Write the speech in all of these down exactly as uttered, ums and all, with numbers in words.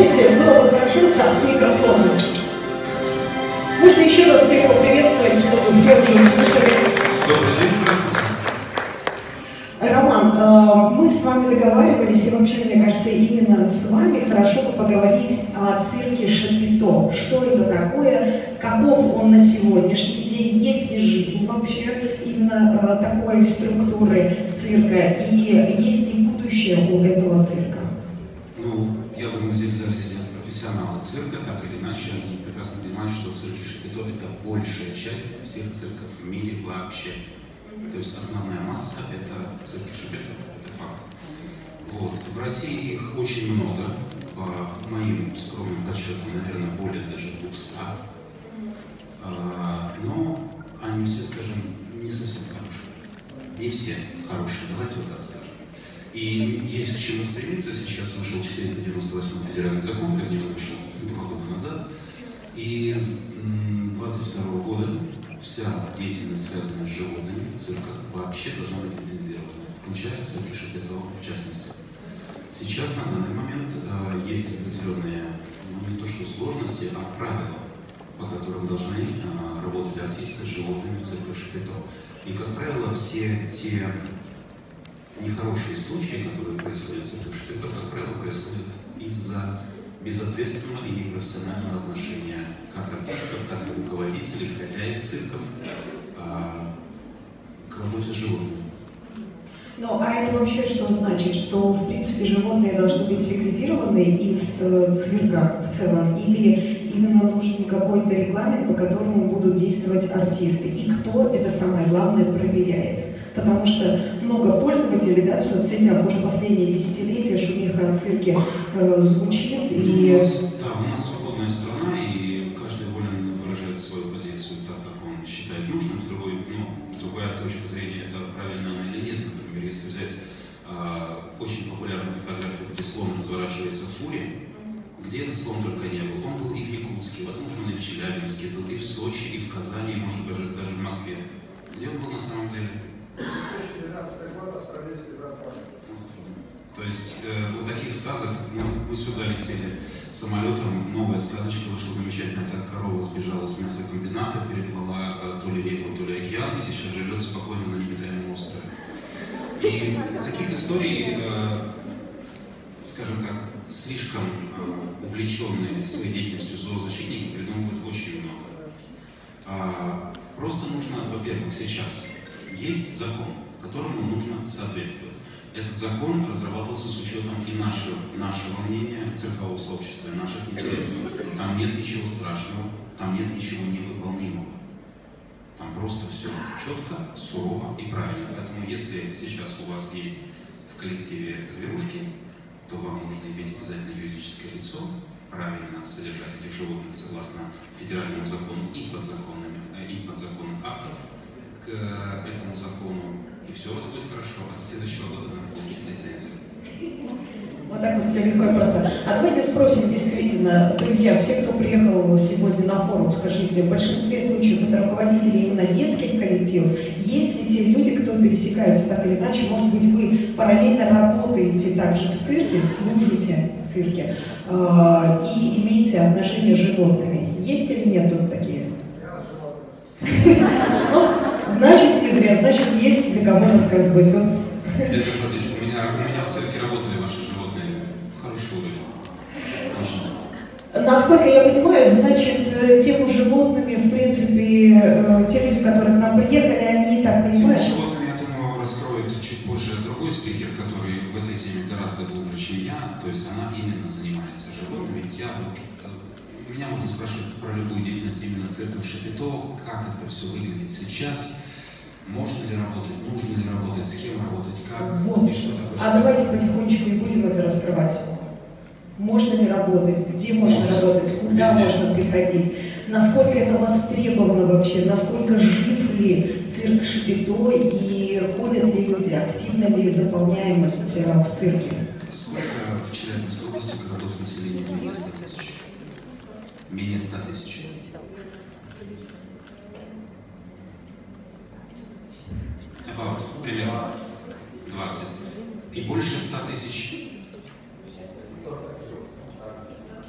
Скажите, было бы хорошо, да, с микрофоном. Можно еще раз всех поприветствовать, чтобы все уже услышали. Добрый день, здравствуйте. Роман, мы с вами договаривались, и вообще, мне кажется, именно с вами хорошо бы поговорить о цирке Шапито. Что это такое, каков он на сегодняшний день, есть ли жизнь вообще именно такой структуры цирка, и есть ли будущее у этого цирка? Ну, я думаю, здесь в зале сидят профессионалы цирка, так или иначе, они прекрасно понимают, что цирк Шапито – это большая часть всех цирков в мире вообще. То есть основная масса – это цирк Шапито, это факт. Вот. В России их очень много, по моим скромным подсчетам, наверное, более даже двухсот. Но они все, скажем, не совсем хорошие. Не все хорошие, давайте вот так скажем. И есть к чему стремиться. Сейчас вышел четыреста девяносто восьмой федеральный закон, вернее, он вышел два года назад. И с двадцать второго года вся деятельность, связанная с животными в цирках, вообще должна быть лицензирована, включая цирки Шапито в частности. Сейчас на данный момент э, есть определенные, ну не то что сложности, а правила, по которым должны э, работать артисты с животными в цирках Шапито. И, как правило, все те нехорошие случаи, которые происходят в цирках Шапито, как правило, происходят из-за безответственного и непрофессионального отношения как артистов, так и руководителей, хозяев цирков а, к работе с животными. Ну, а это вообще что значит? Что, в принципе, животные должны быть ликвидированы из э, цирка в целом? Или именно нужен какой-то регламент, по которому будут действовать артисты? И кто это, самое главное, проверяет? Потому что много пользователей, да, в соцсетях уже последние десятилетия шумиха о цирке э, звучит. И... У нас, да, у нас свободная страна, и каждый волен выражать свою позицию так, как он считает нужным. С другой, ну, другая точка зрения, это правильно она или нет. Например, если взять э, очень популярную фотографию, где слон разворачивается в фуре, где этот слон только не был. Он был и в Якутске, возможно, и в Челябинске, был и в Сочи, и в Казани, и, может, даже, даже в Москве. Где он был на самом деле? То есть э, вот таких сказок, мы, мы сюда летели самолетом, новая сказочка вышла замечательная, как корова сбежала с мясокомбината, переплыла э, то ли реку, то ли океан, и сейчас живет спокойно на необитаемом острове. И таких историй, э, скажем так, слишком э, увлеченные своей деятельностью зоозащитники придумывают очень много. А, просто нужно, во-первых, сейчас есть закон, которому нужно соответствовать. Этот закон разрабатывался с учетом и нашего, нашего мнения, циркового сообщества, и наших интересов. Там нет ничего страшного, там нет ничего невыполнимого. Там просто все четко, сурово и правильно. Поэтому если сейчас у вас есть в коллективе зверушки, то вам нужно иметь обязательно юридическое лицо, правильно содержать этих животных согласно федеральному закону и подзаконным, и подзаконным актов к этому закону, и все у вас будет хорошо, а со следующего года надо получить лицензию. Вот так вот все легко и просто. А давайте спросим действительно, друзья, все, кто приехал сегодня на форум, скажите, в большинстве случаев это руководители именно детских коллективов, есть ли те люди, кто пересекаются так или иначе, может быть, вы параллельно работаете также в цирке, служите в цирке э, и имеете отношения с животными? Есть или нет тут такие? Значит, не зря, значит, есть для кого рассказывать. Вот. Петр Павлович, у меня, у меня в цирке работали ваши животные в хороший уровень. Очень. Насколько я понимаю, значит, тему животными, в принципе, те люди, которые к нам приехали, они и так понимают. Тему животными, я думаю, раскроет чуть позже другой спикер, который в этой теме гораздо глубже, чем я. То есть она именно занимается животными. Я вот, меня можно спрашивать про любую деятельность именно цирка Шапито, как это все выглядит сейчас. Можно ли работать, нужно ли работать, с кем работать, как, вот. И что такое. А давайте потихонечку и будем это раскрывать. Можно ли работать, где можно, можно. работать, куда Везде. можно приходить, насколько это востребовано вообще, насколько жив ли цирк Шапито и ходят ли люди, активна ли заполняемость в цирке. Сколько в Челябинской области городов с населением менее ста тысяч? Менее ста тысяч. About, примерно двадцать. И больше ста тысяч.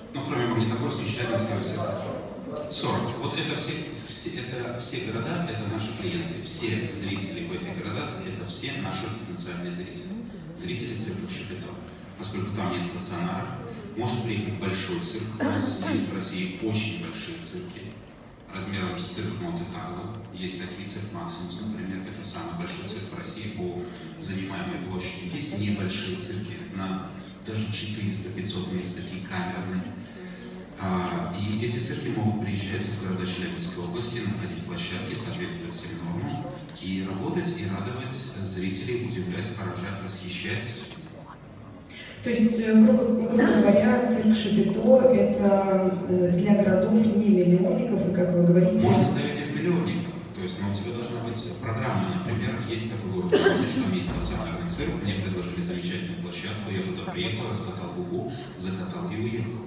Магнитогорске, Челябинске, во все остальные. сорок. Вот это все, все, это все города, это наши клиенты. Все зрители в этих городах, это все наши потенциальные зрители. Зрители цирка Шапито. Поскольку там нет стационаров, может приехать большой цирк. У нас есть в России очень большие цирки. Размером с цирк Монте-Карло. Есть такие, цирк Максимус, например. Это самый большой цирк в России по занимаемой площади. Есть небольшие цирки на даже четыреста-пятьсот мест, такие камерные. А, и эти цирки могут приезжать в города Челябинской области, находить площадки, соответствовать всем нормам, и работать, и радовать зрителей, удивлять, поражать, восхищать. То есть, грубо, грубо говоря, цирк Шапито – это для городов не миллионников, и, как вы говорите… Можно ставить их миллионников. То есть, но у тебя должна быть программа. Например, есть такой город, помнишь, там есть стационарный цирк, мне предложили замечательную площадку, я туда приехал, раскатал губу, закатал и уехал.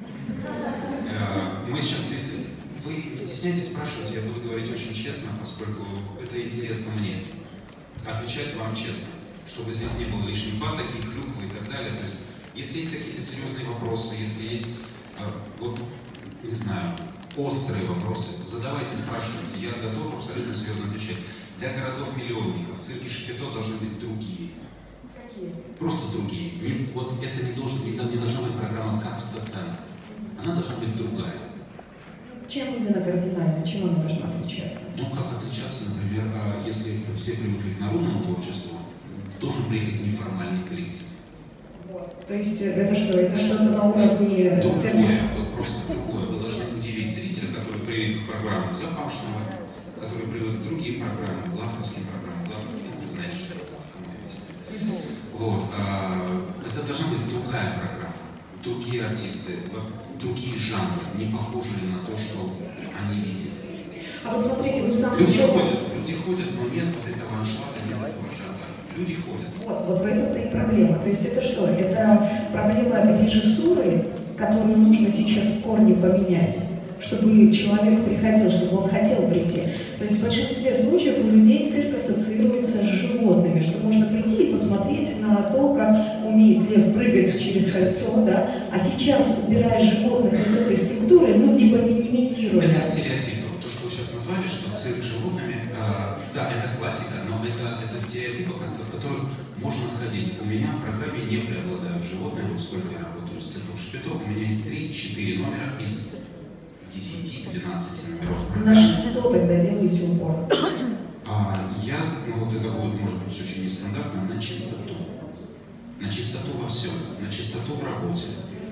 Мы сейчас, если вы не стесняйтесь спрашивать, я буду говорить очень честно, поскольку это интересно мне. Отвечать вам честно, чтобы здесь не было лишних патоки, клюквы и так далее. То есть, если есть какие-то серьезные вопросы, если есть, вот, не знаю, острые вопросы, задавайте, спрашивайте. Я готов абсолютно серьезно отвечать. Для городов-миллионников в цирке Шапито должны быть другие. Какие? Просто другие. Не, вот это не, должен, не, не должна быть программа как в стационаре. Она должна быть другая. Чем именно кардинально? Чем она должна отличаться? Ну, как отличаться, например, если все привыкли к народному творчеству, должен приехать неформальный коллектив. Вот. То есть это что? Это что-то на уровне… Другое, вот просто другое. Вы должны удивить зрителя, который привык к программам Запашного, который привык к другим программам, главковским программам, главковским, ну, вы знаете, что это главковская. Вот. А, это должна быть другая программа. Другие артисты, другие жанры, не похожие на то, что они видят. А вот смотрите, вы в самом Люди деле… ходят, люди ходят, но нет вот этого аншлага, нет этого ажиотажа. Люди ходят. Вот, вот в этом-то и проблема. То есть это что? Это проблема режиссуры, которую нужно сейчас в корне поменять, чтобы человек приходил, чтобы он хотел прийти. То есть в большинстве случаев у людей цирк ассоциируется с животными, что можно прийти и посмотреть на то, как умеет лев прыгать через кольцо, да? А сейчас, убирая животных из этой структуры, ну, либо минимизируя… Это стереотипы. То, что вы сейчас назвали, что цирк с животными, э, да, это классика, но это, это стереотипы, в которых можно отходить. У меня в программе не преобладают животные, вот сколько я работаю с цирком Шапито, у меня есть три-четыре номера из десяти-двенадцати номеров. На что тогда делаете упор? А, я, ну вот это будет, может быть, очень нестандартно, на чистоту. На чистоту во всем, на чистоту в работе,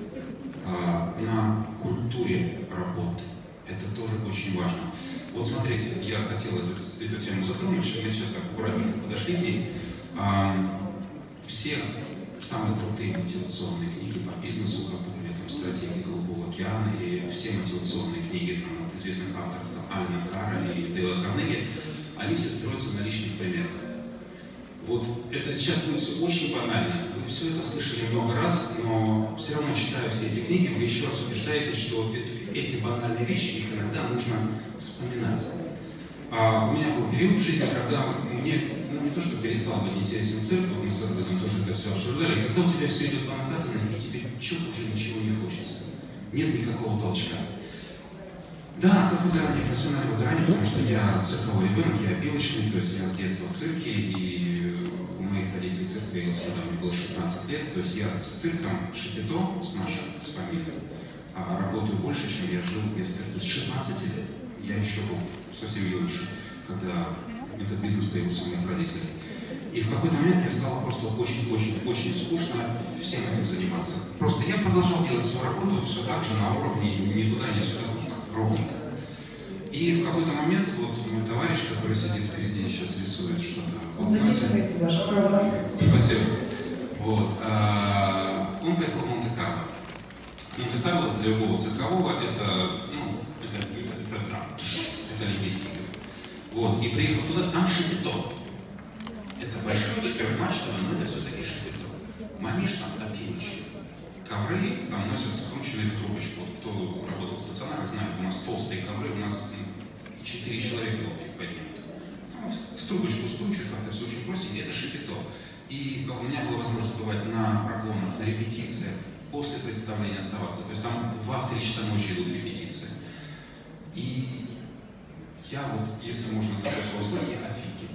а, на культуре работы. Это тоже очень важно. Вот смотрите, я хотел эту, эту тему затронуть, мы сейчас так аккуратненько подошли к ней. А, все самые крутые мотивационные книги по бизнесу, как, например, там, «Стратегия Голубого океана» или все мотивационные книги там, от известных авторов, там, Алана Карра и Дейла Карнеги, они все строятся на личных примерах. Вот это сейчас будет все очень банально. Вы все это слышали много раз, но все равно, читая все эти книги, вы еще раз убеждаетесь, что эти банальные вещи, их иногда нужно вспоминать. А у меня был период в жизни, когда мне, ну не то, что перестал быть интересен цирк, вот мы с Арбидом тоже это все обсуждали, и когда у тебя все идет по накатанной, и тебе чего-то уже ничего не хочется. Нет никакого толчка. Да, как выгорание, профессиональное выгорание, потому что я цирковой ребенок, я обилочный, то есть я с детства в цирке, и у моих родителей цирк появился, когда мне было шестнадцать лет, то есть я с цирком Шапито, с нашим, с фамилией, работаю больше, чем я жил без цирка. С шестнадцати лет я еще был совсем юношей, когда этот бизнес появился у моих родителей. И в какой-то момент мне стало просто очень-очень-очень скучно всем этим заниматься. Просто я продолжал делать свою работу все так же на уровне, ни туда, ни сюда, ровненько. И в какой-то момент вот мой товарищ, который сидит впереди, сейчас рисует что-то. Он записывает ваши слова. Спасибо. Вот. А, он поехал в Монте-Карло. Монте-Карло для любого циркового это, ну, это, это, это, это олимпийский мир. Вот. И приехал туда, там Шапито. Это большой четырехмачтовый, но это все-таки Шапито. Манеж там топилище. Ковры там носят скрученные в трубочку. Вот кто работал в стационарах, знает, у нас толстые ковры, у нас ну, четыре человека его фиг поднимут. Там в трубочку скручивают, как-то все очень простенько, это Шапито. И у меня была возможность бывать на прогонах, на репетициях. после представления оставаться. То есть там два-три часа ночи идут репетиции. И я вот, если можно такое слово сказать, я офигел.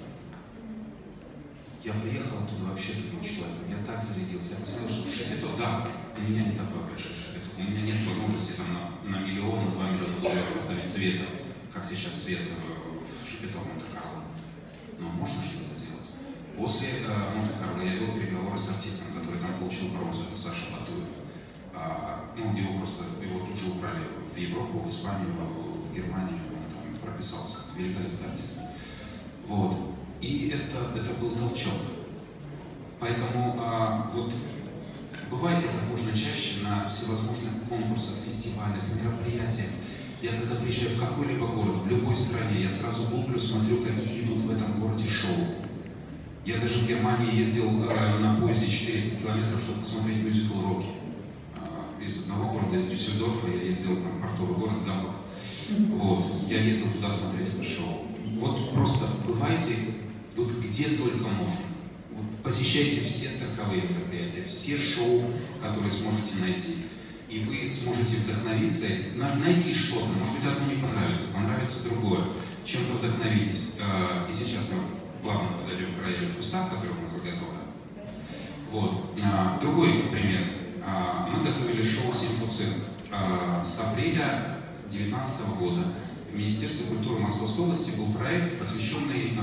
Я приехал оттуда вообще другим человеком, я так зарядился, я посмотрел, что в Шапито, да, у меня не такое большое Шапито, у меня нет возможности там на, на миллион, на два миллиона долларов поставить света, как сейчас свет в Шапито Монте-Карло. Но можно что-то делать. После э, Монте-Карло я вел переговоры с артистом, который там получил бронзу, это Саша Батуев. А, ну, его просто, его тут же украли в Европу, в Испанию, в Германию, он там прописался, великолепный артист. Вот. И это, это был толчок. Поэтому а, вот бывайте как можно чаще на всевозможных конкурсах, фестивалях, мероприятиях. Я когда приезжаю в какой-либо город, в любой стране, я сразу гуглю, смотрю, какие идут в этом городе шоу. Я даже в Германии ездил а, на поезде четыреста километров, чтобы посмотреть мюзикл «Рокки». А, из одного города, из Дюссельдорфа, я ездил, там портовый город Гамбург. Вот. Я ездил туда смотреть это шоу. Вот просто бывайте вот где только можно. Вот посещайте все цирковые мероприятия, все шоу, которые сможете найти. И вы сможете вдохновиться, найти что-то. Может быть, одно не понравится, понравится другое. Чем-то вдохновитесь. И сейчас мы плавно подойдем к роялю в кустах, который у нас заготовлен. Вот. Другой пример. Мы готовили шоу «Симфоцирк» с апреля две тысячи девятнадцатого года. В Министерстве культуры Московской области был проект, посвященный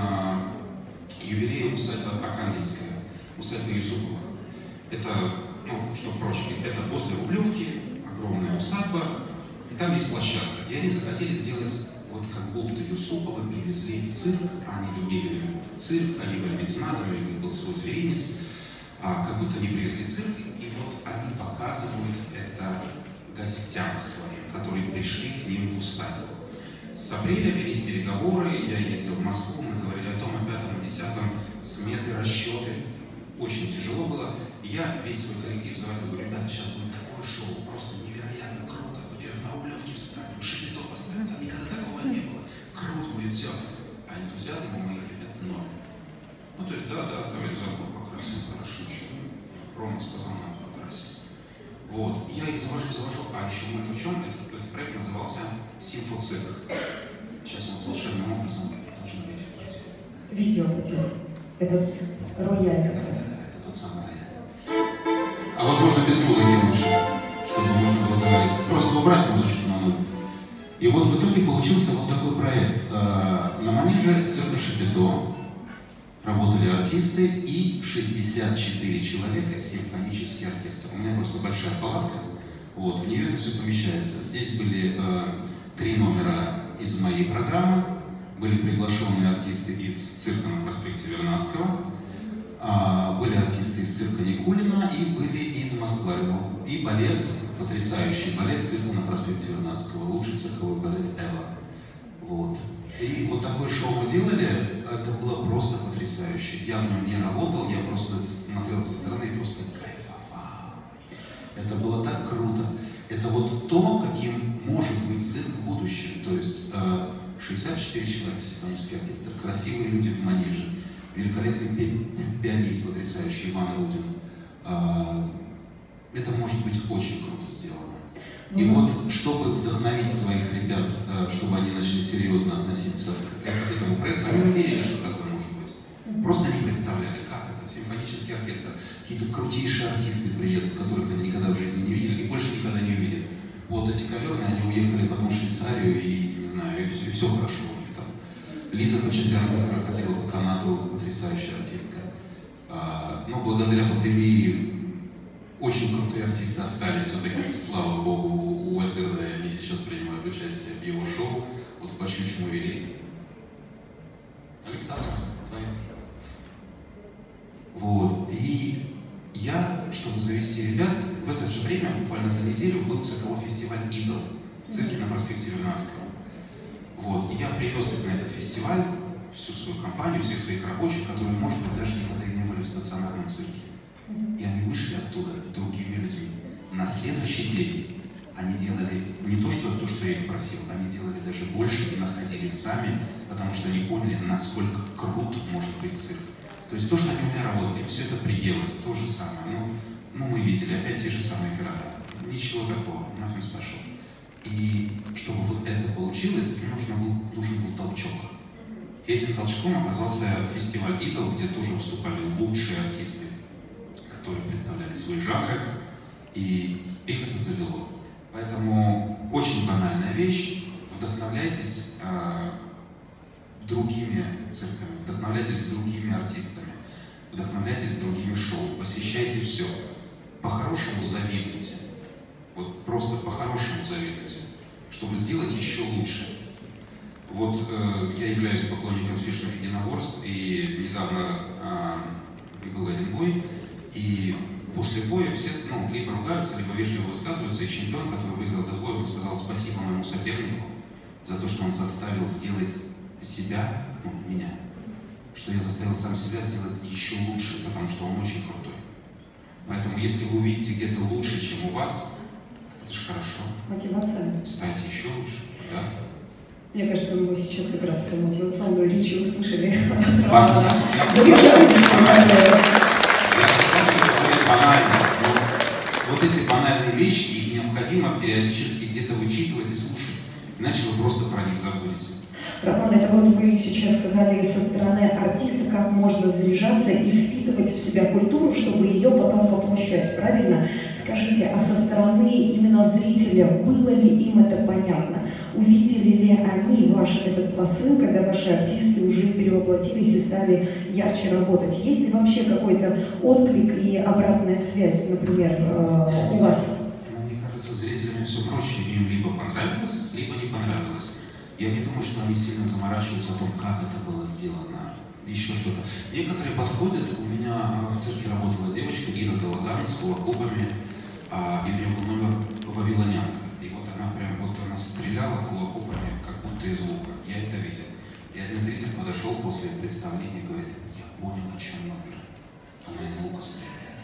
юбилею усадьбы Архангельская, усадьба Юсуповых. Это, ну, что проще, это возле Рублевки, огромная усадьба, и там есть площадка. И они захотели сделать, вот как будто Юсуповы привезли цирк, а они любили цирк, они были меценатами, у них был свой зверинец, а как будто они привезли цирк, и вот они показывают это гостям своим, которые пришли к ним в усадьбу. С апреля велись переговоры, я ездил в Москву, мы говорили о том, о пятом, о десятом, сметы, расчеты. Очень тяжело было. И я весь свой коллектив звал, говорю, ребята, сейчас будет такое шоу, просто невероятно круто. Например, на Рублевке встанем, Шапито поставим, там никогда такого не было. Круто будет все. А энтузиазм у моих ребят ноль. Ну, то есть, да, да, давайте забор покрасим, хорошо, что. Рома сказал, надо покрасить. Вот, я их завожу, завожу, а еще мы в чем? Этот, этот проект назывался «Симфоцирк». Сейчас у нас волшебным образом должно быть видео. Видео, это рояль как раз. Да, это тот самый рояль. А вот можно без музыки лучше, чтобы можно было говорить. Просто убрать музычку на нуль. И вот в итоге получился вот такой проект. На манеже цирка Шапито работали артисты и шестьдесят четыре человека, симфонический оркестр. У меня просто большая палатка, вот, в нее это все помещается. Здесь были э, три номера из моей программы, были приглашенные артисты из цирка на проспекте Вернадского, э, были артисты из цирка Никулина и были из Москвы. И балет, потрясающий балет цирка на проспекте Вернадского, лучший цирковой балет Эва. Вот. И вот такое шоу мы делали, это было просто потрясающе. Я в нем не работал, я просто смотрел со стороны и просто кайфовал. Это было так круто. Это вот то, каким может быть цирк в будущем. То есть шестьдесят четыре человека, симфонический оркестр, красивые люди в манеже, великолепный пи пианист, потрясающий Иван Рудин. Это может быть очень круто сделано. И вот, чтобы вдохновить своих ребят, чтобы они начали серьезно относиться к этому проекту, они не верили, что такое может быть. Просто они представляли, как это, симфонический оркестр, какие-то крутейшие артисты приедут, которых они никогда в жизни не видели и больше никогда не увидят. Вот эти коверны, они уехали потом в Швейцарию, и, не знаю, и все, и все хорошо у них там. Лиза Почетлян, которая ходила по канату, потрясающая артистка. А, но благодаря пандемии очень крутые артисты остались все-таки, слава богу, у Эдгарда, и они сейчас принимают участие в его шоу, вот в «По щучьему вели». Александр, вот, и я, чтобы завести ребят, в это же время, буквально за неделю, был цирковой фестиваль «Идол» в цирке на проспекте Вернадского. Вот, и я привез их на этот фестиваль, всю свою компанию, всех своих рабочих, которые, может быть, даже никогда и не были в стационарном цирке. И они вышли оттуда другими людьми. На следующий день они делали не то, что, то, что я их просил, они делали даже больше, находили сами, потому что они поняли, насколько крут может быть цирк. То есть то, что они у меня работали, все это приелось, то же самое. Ну, ну мы видели опять те же самые города. Ничего такого, nothing special. И чтобы вот это получилось, нужно был, нужен был толчок. И этим толчком оказался фестиваль «Идол», где тоже выступали лучшие артисты, которые представляли свои жанры, и их это завело. Поэтому очень банальная вещь. Вдохновляйтесь э, другими цирками, вдохновляйтесь другими артистами, вдохновляйтесь другими шоу, посещайте все. По-хорошему завидуйте. Вот просто по-хорошему завидуйте, чтобы сделать еще лучше. Вот э, я являюсь поклонником смешных единоборств, и недавно э, был один бой, и после боя все ну, либо ругаются, либо вежливо высказываются, и чемпион, который выиграл этот бой, он сказал спасибо моему сопернику за то, что он заставил сделать себя, ну, меня, что я заставил сам себя сделать еще лучше, потому что он очень крутой. Поэтому, если вы увидите где-то лучше, чем у вас, это же хорошо. Мотивация. Станьте еще лучше, да? Мне кажется, мы сейчас как раз мотивационную речь услышали. Я банально, но вот эти банальные вещи, их необходимо периодически где-то вычитывать и слушать, иначе вы просто про них забудете. Роман, это вот вы сейчас сказали со стороны артиста, как можно заряжаться и впитывать в себя культуру, чтобы ее потом воплощать, правильно? Скажите, а со стороны именно зрителя, было ли им это понятно? Увидели ли они ваш этот посыл, когда ваши артисты уже перевоплотились и стали ярче работать? Есть ли вообще какой-то отклик и обратная связь, например, у вас? Мне кажется, зрителям все проще. Им либо понравилось, либо не понравилось. Я не думаю, что они сильно заморачиваются о том, как это было сделано, еще что-то. Некоторые подходят. У меня в цирке работала девочка Ира Галаган с хулакупами, а, и у нее был номер «Вавилонянка». И вот она прям вот она стреляла хулакупами, как будто из лука. Я это видел. И один зритель подошел после представления и говорит: я понял, о чем номер. Она из лука стреляет.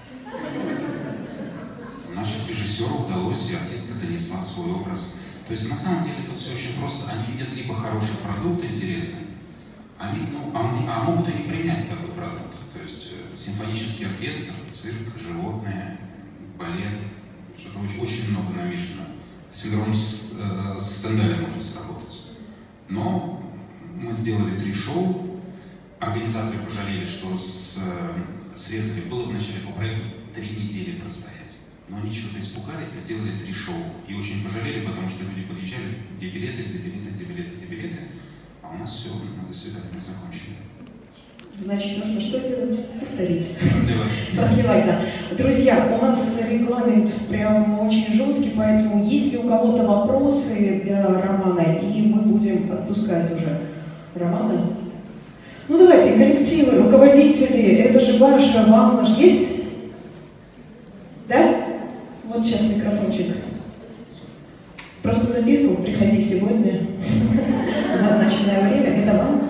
Нашим режиссеру удалось, и артистка донесла свой образ. То есть на самом деле тут все очень просто. Они видят либо хороший продукт интересный, они, ну, а, а могут и не принять такой продукт. То есть э, симфонический оркестр, цирк, животные, балет, что-то очень, очень много намешано. Синдром с, э, Стендаля может сработать. Но мы сделали три шоу. Организаторы пожалели, что с, э, срезали. Было вначале по проекту три недели простоять. Но они что-то испугались и сделали три шоу. И очень пожалели, потому что люди подъезжали, где билеты, где билеты, где билеты, где билеты. А у нас все, ну, до свидания, закончили. Значит, нужно что делать? Повторить. Продлевать. Продлевать, да. Друзья, у нас регламент прям очень жесткий, поэтому есть ли у кого-то вопросы для Романа, и мы будем отпускать уже Романа. Ну давайте, коллективы, руководители, это же ваше, вам наш есть? Да? Вот сейчас микрофончик. Просто записку, приходи сегодня в назначенное время. Это вам?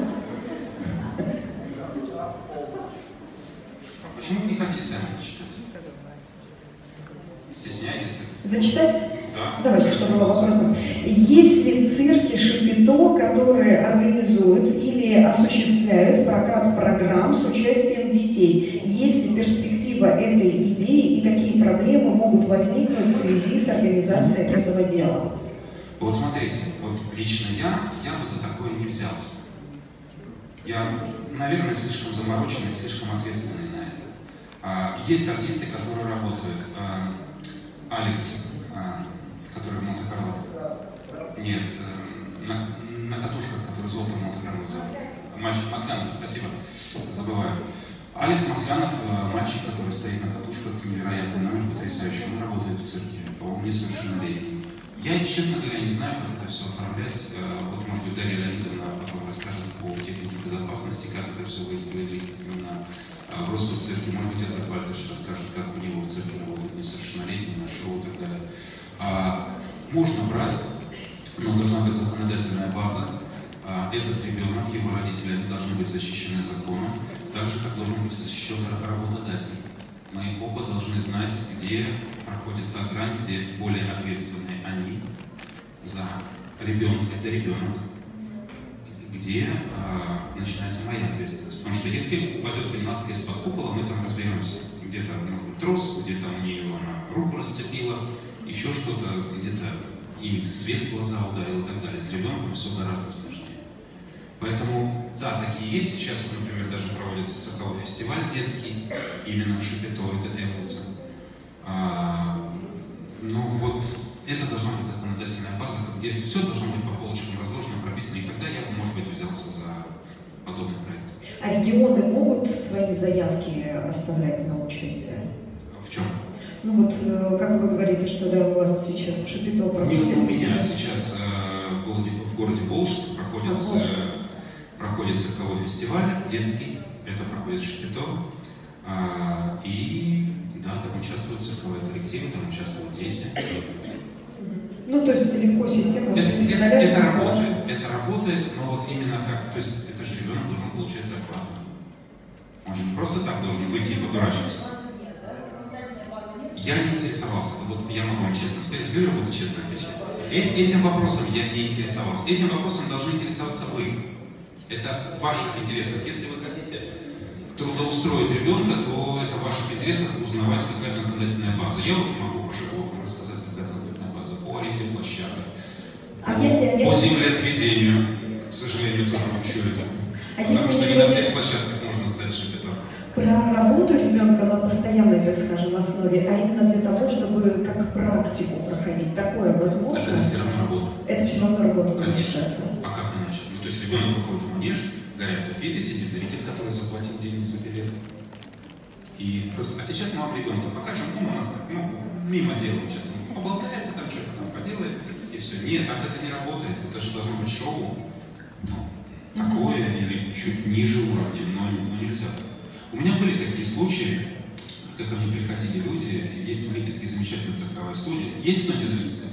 Почему вы не хотите сами читать? Стесняетесь? Зачитать? Да. Давайте, чтобы было вопросом. Есть ли цирки Шапито, которые организуют или осуществляют прокат программ с участием детей? Есть ли перспектива этой идеи и какие проблемы могут возникнуть в связи с организацией этого дела? Вот смотрите, вот лично я, я бы за такое не взялся. Я, наверное, слишком замороченный, слишком ответственный на это. А, есть артисты, которые работают. А, Алекс, а, который в Монте-Карло. Нет, а, на, на катушках, который золото в Монте-Карло взял. Мальчик Маслянов, спасибо, забываю. Алекс Маслянов, мальчик, который стоит на катушках, невероятный номер, потрясающий. Он работает в цирке, он несовершеннолетний. Я, честно говоря, не знаю, как это все оформлять. Вот, может быть, Дарья Леонидовна потом расскажет по технике безопасности, как это все выглядит именно в Росгосцирке. Может быть, Эдвард Вальтерович расскажет, как у него в цирке работают несовершеннолетние, на шоу и так далее. А, можно брать, но должна быть законодательная база. А, этот ребенок, его родители, они должны быть защищены законом, так же, как должен быть защищен работодатель. Мы оба должны знать, где проходит та грань, где более ответственные они за ребенка, это ребенок, где а, начинается моя ответственность. Потому что если упадет гимнастка из-под купола, мы там разберемся. где-то, может быть, трос, где-то у нее она руку расцепила, еще что-то, где-то и свет в глаза ударил и так далее. С ребенком все гораздо сложнее. Поэтому, да, такие есть. Сейчас, например, даже проводится цирковой фестиваль детский, именно в Шапито это делается. А, ну вот, это должна быть законодательная база, где все должно быть по полочкам разложено, прописано, и тогда я бы, может быть, взялся за подобный проект. А регионы могут свои заявки оставлять на участие? В чем? Ну вот, как вы говорите, что да, у вас сейчас в Шапито проходит... Нет, у меня сейчас э, в, городе, в городе Волжск проходит, а, Волжск. э, проходит цирковой фестиваль детский, это проходит в Шапито, э, и да, там участвуют цирковые коллективы, там участвуют дети. Ну, то есть легко система... Это, это, это работает, это работает, но вот именно как, то есть это же ребенок должен получать зарплату. Он же не просто так должен выйти и подурачиться. Я не интересовался, вот я могу вам честно сказать, говорю, буду честно отвечать. Этим вопросом я не интересовался. Этим вопросом должны интересоваться вы. Это в ваших интересах. Если вы хотите трудоустроить ребенка, то это в ваших интересах узнавать, какая законодательная база. Я вот могу по шагу рассказать, какая законодательная база по аренде площадок, а по, если, по если... землеотведению. К сожалению, тоже учу это. А Потому что если не на всех площадках можно стать шапито. Про работу ребенка на постоянной, так скажем, основе, а именно для того, чтобы как практику проходить, такое возможно? Так это все равно работа. Это все равно работа, Конечно. считается. А как иначе? Ну, то есть ребенок выходит в манеж, горят софиты, сидит зритель, который заплатил деньги за билет. И просто... А сейчас мы вам ребенка покажем, ну, у нас так, ну, мимо делаем сейчас. Он поболтается, там что-то там поделает, и все. Нет, так это не работает. Это же должно быть шоу. Ну, такое или чуть ниже уровня, но, но нельзя. У меня были такие случаи, когда ко мне приходили люди, есть в Липецке замечательная цирковая студия, есть кто-нибудь из Липецка?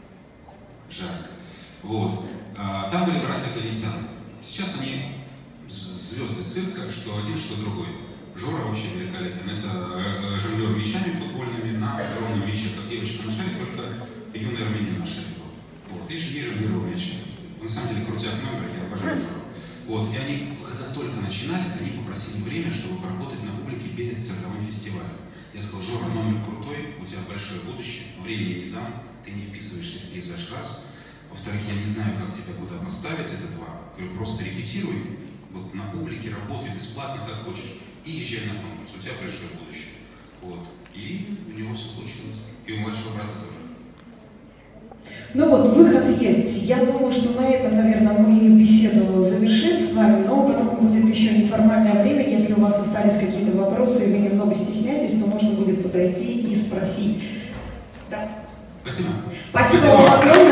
Жаль. Вот. А, там были братья Галисян. Сейчас они звезды цирка, что один, что другой. Жора вообще великолепен. Это жонглер мячами футбольными на огромном мяче, как девочка на шаре, только юный армянин на шаре был. Вот. И шаги жонглировал мячами. На самом деле крутят номер, я обожаю Жору. Вот. И они, когда только начинали, они попросили время, чтобы поработать на публике перед цирковым фестивалем. Я сказал: Жора, номер крутой, у тебя большое будущее, времени не дам, ты не вписываешься в пейзаж раз. Во-вторых, я не знаю, как тебя куда поставить, это два. Говорю, просто репетируй, вот на публике работай бесплатно, как хочешь, и езжай на конкурс, у тебя большое будущее. Вот. И у него все случилось. И у младшего брата тоже. Ну вот, выход есть. Я думаю, что на этом, наверное, мы беседу завершим с вами, но потом будет еще неформальное время. Если у вас остались какие-то вопросы, и вы немного стесняетесь, то можно будет подойти и спросить. Да. Спасибо. Спасибо вам огромное.